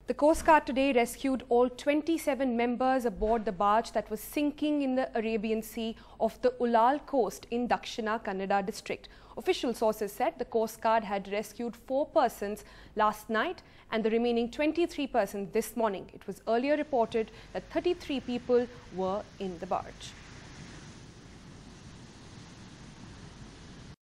The Coast Guard today rescued all 27 members aboard the barge that was sinking in the Arabian Sea of the Ullal coast in Dakshina Kannada district. Official sources said the Coast Guard had rescued 4 persons last night and the remaining 23 persons this morning. It was earlier reported that 33 people were in the barge.